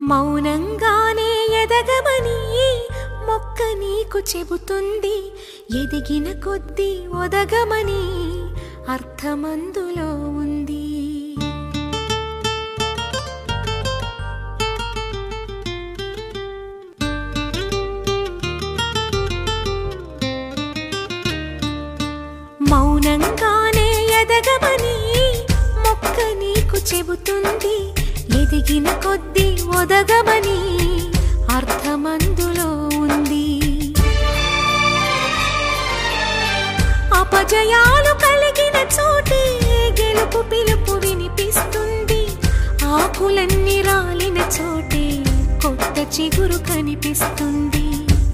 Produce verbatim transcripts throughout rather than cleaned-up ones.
మౌనంగానే ఎదగమని మొక్క నీకు చెబుతుంది. ఎదిగిన కొద్దీ ఒదగమని అర్థమందులో ఉంది. మౌనంగానే ఎదగమని మొక్క నీకు చెబుతుంది. ఎదిగిన కొద్దీ ఒదగమని అర్థమందులో ఉంది. అపజయాలు కలిగిన చోటే గెలుపు పిలుపు వినిపిస్తుంది. ఆకులన్నీ రాలిన చోటే కొత్త చిగురు కనిపిస్తుంది.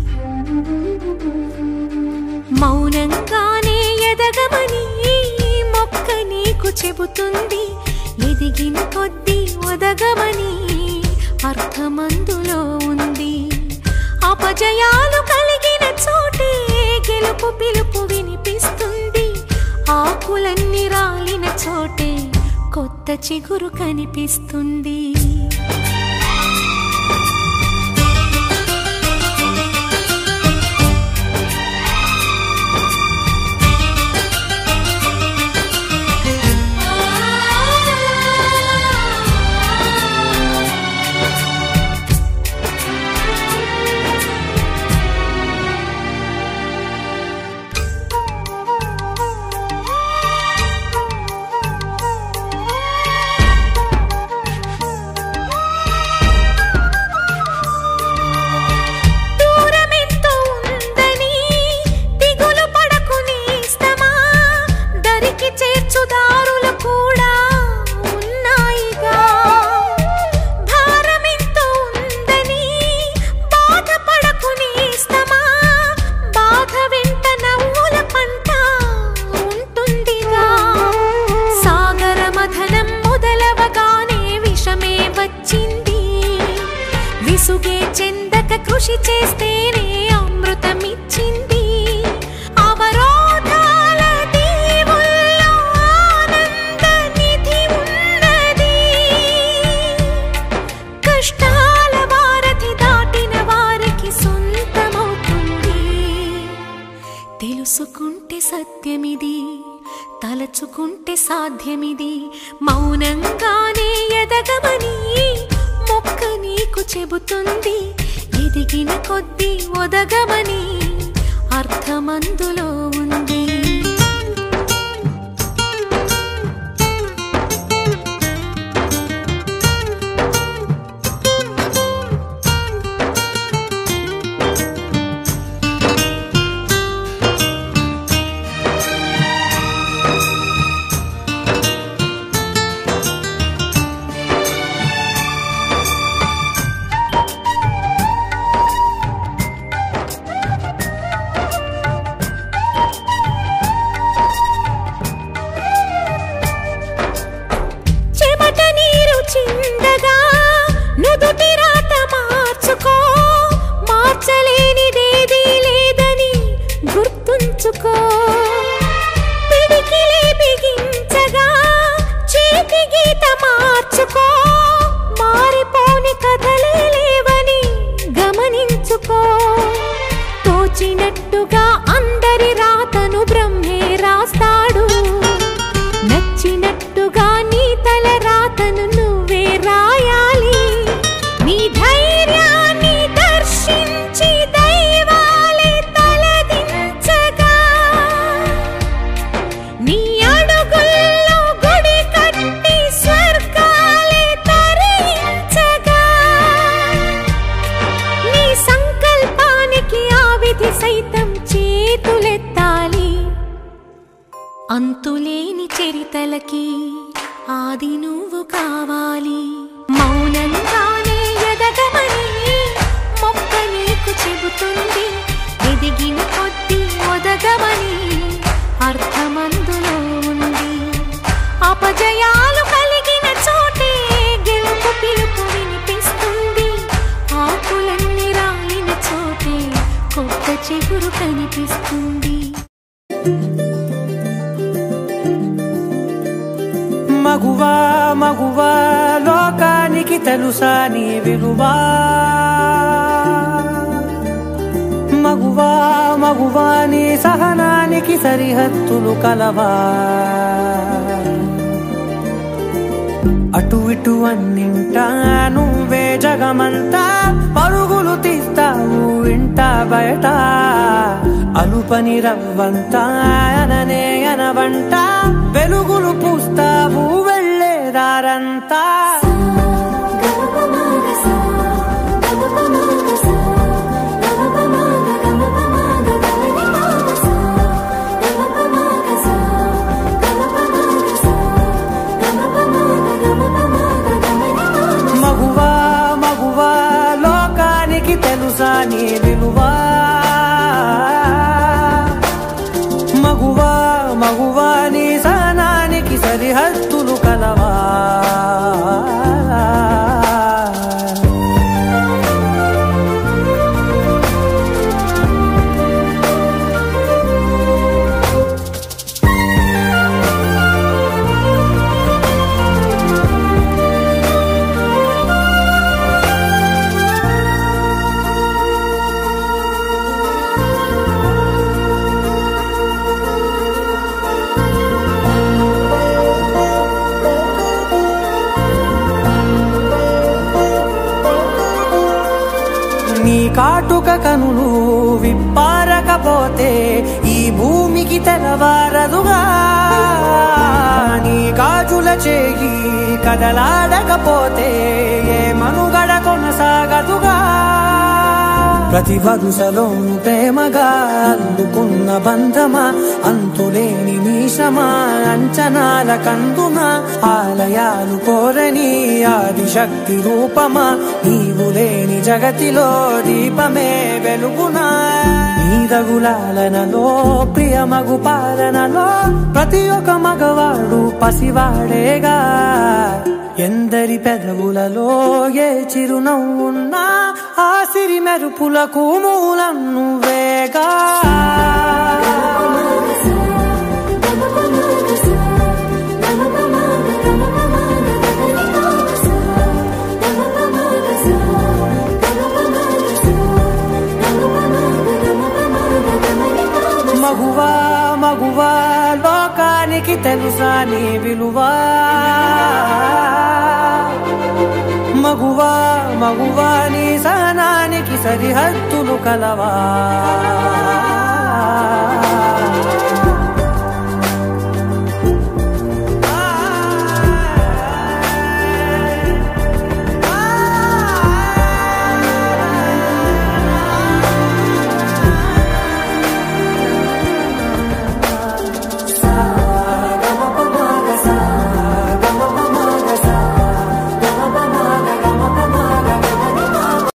మౌనంగానే ఎదగమని మొక్క నీకు చెబుతుంది. ఎదిగిన కొద్దీ ఒదగమని అర్థమందులో ఉంది. అపజయాలు కలిగిన చోటే గెలుపు పిలుపు వినిపిస్తుంది. ఆకులన్నీ రాలిన చోటే కొత్త చిగురు కనిపిస్తుంది. విసుగే చెందక కృషి చేస్తేనే అమృతమిచ్చింది. అవరోధాల దీవుల్లో ఆనంద నిధి ఉన్నది. కష్టాల వారధి దాటిన వారికి సొంతమవుతుంది. తెలుసుకుంటే సత్యమిది, తలచుకుంటే సాధ్యమిది. మౌనంగానే ఎదగమని మొక్క నీకు చెబుతుంది. ఎదిగిన కొద్దీ ఒదగమని అర్థమందులో ఉంది. చిందగా నుదుటి రాత మార్చుకో. మార్చలేనిదేదీ లేదని గుర్తుంచుకో. పిడికిలే బిగించగా చేతి గీత మార్చుకో. మారిపోని కథలే లేవని గమనించుకో. తోచినట్టుగా అందరి రాతను బ్రహ్మే రాస్తాడు. నచ్చినట్టుగా నీ తల రాతను నువ్వే రాయాలి. నీ ధైర్యాన్ని దర్శించి దైవాలే తలదించగా, నీ అడుగుల్లో గుడి కట్టి స్వర్గాలే తరించగా, నీ సంకల్పానికి ఆ విధి సైతం చేతులెత్తాలి. అంతులేని చరితలకి ఆది నువ్వు కావాలి. మౌనంగానే ఎదగమని మొక్క నీకు చెబుతుంది. ఎదిగిన కొద్దీ ఒదగమని అర్థమందులో ఉంది. అపజయాలు కలిగిన చోటే గెలుపు పిలుపు వినిపిస్తుంది. ఆకులన్నీ రాలిన చోటే కొత్త చిగురు కనిపిస్తుంది. మగువా మగువా లోకానికి తెలుసా నీ విలువా మగువా మగువా నీ సహనానికి సరిహద్దులు కలవా అటు ఇటు అన్నింటా నువ్వే జగమంతా పరుగులు తీస్తావు ఇంట బయట అలుపని రవ్వంతా అననే అనవంట వెలుగులు పూస్తావు వెళ్ళేదారంతా మగువా మగువా లోకానికి తెలుసా నీ విలువా మగువా మగువా నీ సహనానికి సరిహద్దులు కలవా నీ కాటుక కనులు విప్పారకపోతే ఈ భూమికి తెలవారదుగా నీ గాజుల చేయి కదలాడకపోతే ఏ మనుగడ కొనసాగదుగా ప్రతి వరుసలోను ప్రేమగా అందుకున్న బంధమా అంతులేని మీషమా అంచనాల కందున ఆలయాలు కోరని ఆదిశక్తి రూపమా నీవు లేని జగతిలో దీపమే వెలుగునా నీదగులాలనలో ప్రియమగు పాలనలో ప్రతి ఒక్క మగవాడు పసివాడేగా ఎందరి పెదవులలో ఏ చిరునవ్వున్నా ఆ సిరి మెరుపులకు మూలం నువ్వేగా మగువా మగువా లోకానికి తెలుసా నీ విలువా మగువా మగువా నీ సహనానికి సరిహద్దులు కలవా